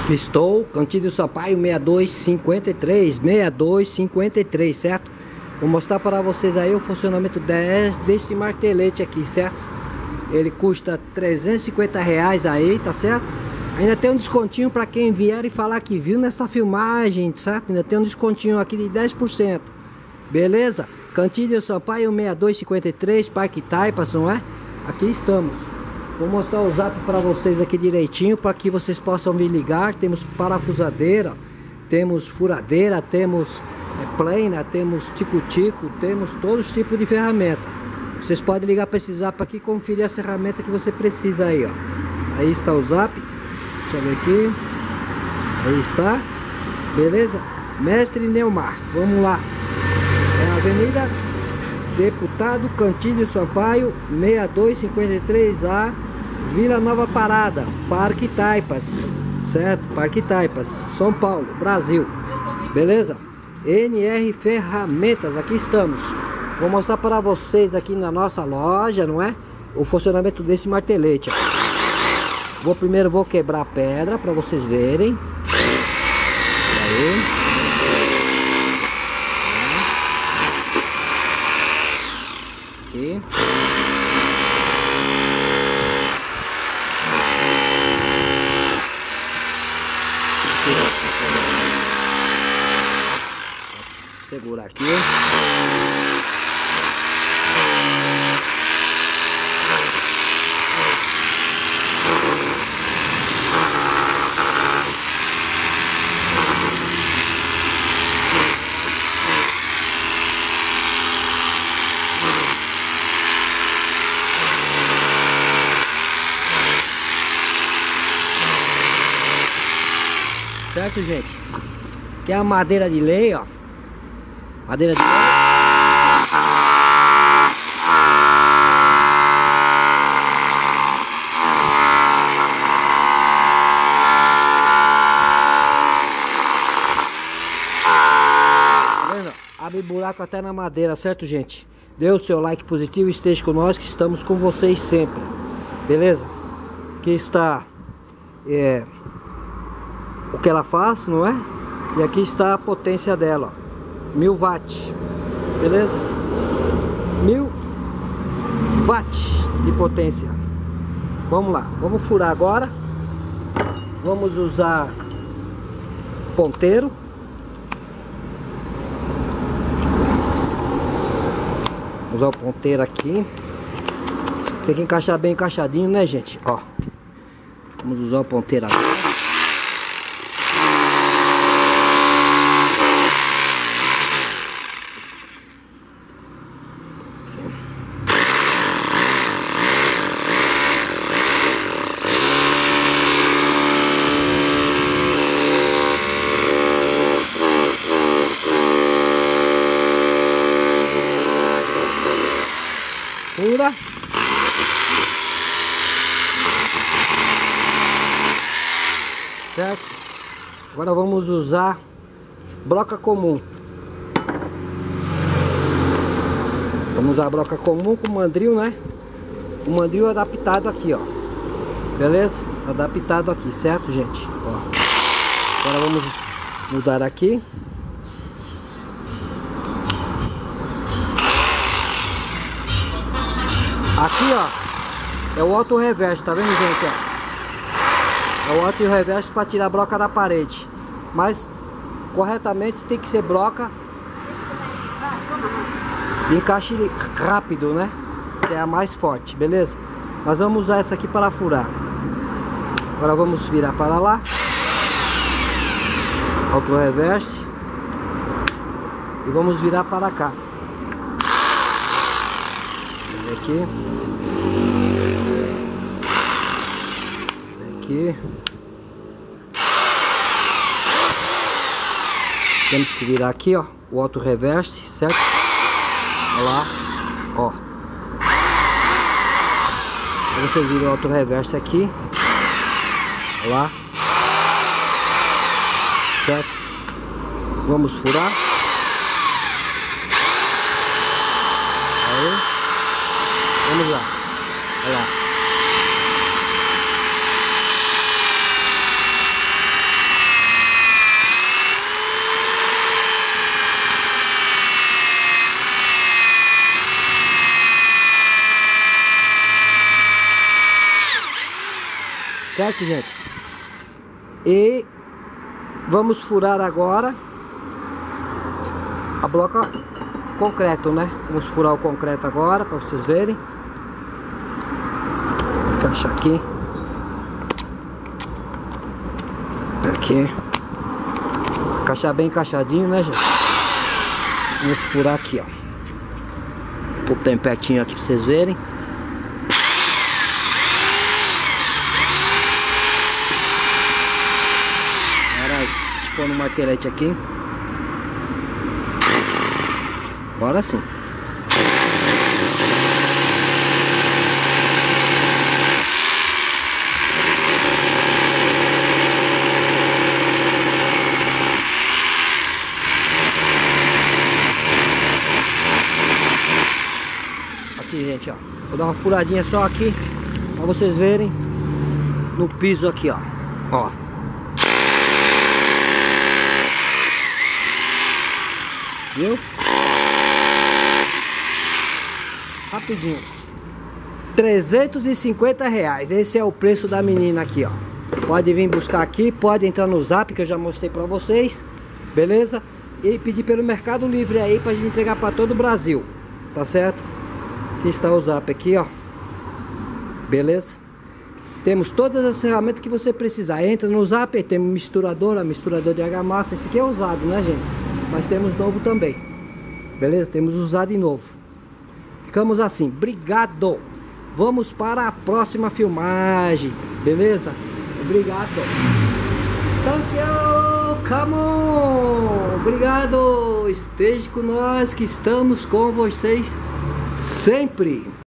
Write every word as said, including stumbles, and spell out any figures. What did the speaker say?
Estou, Cantídio Sampaio sessenta e dois cinquenta e três, sessenta e dois cinquenta e três, certo? Vou mostrar para vocês aí o funcionamento desse martelete aqui, certo? Ele custa trezentos e cinquenta reais aí, tá certo? Ainda tem um descontinho para quem vier e falar que viu nessa filmagem, certo? Ainda tem um descontinho aqui de dez por cento. Beleza? Cantídio Sampaio sessenta e dois cinquenta e três, Parque Taipas, não é? Aqui estamos. Vou mostrar o zap para vocês aqui direitinho, para que vocês possam me ligar. Temos parafusadeira, temos furadeira, temos é, plena, temos tico-tico, temos todos os tipos de ferramenta. Vocês podem ligar para esse zap aqui e conferir a ferramenta que você precisa aí, ó. Aí está o zap. Deixa eu ver aqui. Aí está. Beleza? Mestre Neumar. Vamos lá. É a Avenida Deputado Cantídio Sampaio, sessenta e dois cinquenta e três A, Vila Nova Parada, Parque Taipas, certo? Parque Taipas, São Paulo, Brasil. Beleza? N R Ferramentas, aqui estamos. Vou mostrar para vocês aqui na nossa loja, não é? O funcionamento desse martelete. Vou primeiro vou quebrar a pedra para vocês verem. Aí. Aqui. Segura aqui. Certo, gente? Que é a madeira de lei, ó. Madeira de lei. Tá vendo? Abre buraco até na madeira, certo, gente? Dê o seu like positivo e esteja com nós, que estamos com vocês sempre. Beleza? Aqui está é, o que ela faz, não é? E aqui está a potência dela, ó. Mil watts, beleza? Mil watts de potência. Vamos lá, vamos furar agora. Vamos usar ponteiro. Vamos usar o ponteiro aqui. Tem que encaixar bem encaixadinho, né, gente? Ó, vamos usar o ponteiro agora. Fura. Certo? Agora vamos usar broca comum. Vamos usar a broca comum com mandril, né? O mandril adaptado aqui, ó. Beleza? Adaptado aqui, certo, gente? Ó. Agora vamos mudar aqui. Aqui, ó, é o auto reverse, tá vendo, gente, ó? É o auto reverse para tirar a broca da parede. Mas corretamente tem que ser broca de encaixe rápido, né? Que é a mais forte, beleza? Mas vamos usar essa aqui para furar. Agora vamos virar para lá. Auto reverse. E vamos virar para cá. Aqui. Aqui. Temos que virar aqui, ó, o auto reverse, certo? Olha lá, ó. Você vira o auto reverse aqui. Olha lá. Certo? Vamos furar. Aí. Vamos lá. Olha lá. certo, gente? E vamos furar agora a bloca concreto, né? Vamos furar o concreto agora para vocês verem. Vou encaixar aqui. Aqui. Encaixar bem encaixadinho, né, gente? Vamos furar aqui, ó. Pôr bem pertinho aqui para vocês verem. Deixa eu pôr no martelete aqui. Agora sim. Aqui, gente, ó. Vou dar uma furadinha só aqui pra vocês verem no piso aqui, ó. Ó. Viu? Rapidinho. trezentos e cinquenta reais. Esse é o preço da menina aqui, ó. Pode vir buscar aqui, pode entrar no Zap que eu já mostrei pra vocês. Beleza? E pedir pelo Mercado Livre aí pra gente entregar pra todo o Brasil. Tá certo? Aqui está o Zap aqui, ó. Beleza? Temos todas as ferramentas que você precisar. Entra no Zap, temos misturadora, misturador de argamassa. Esse aqui é usado, né, gente? Mas temos novo também. Beleza? Temos usado de novo. Ficamos assim. Obrigado. Vamos para a próxima filmagem. Beleza? Obrigado. Thank you. Come on. Obrigado. Esteja com nós que estamos com vocês sempre.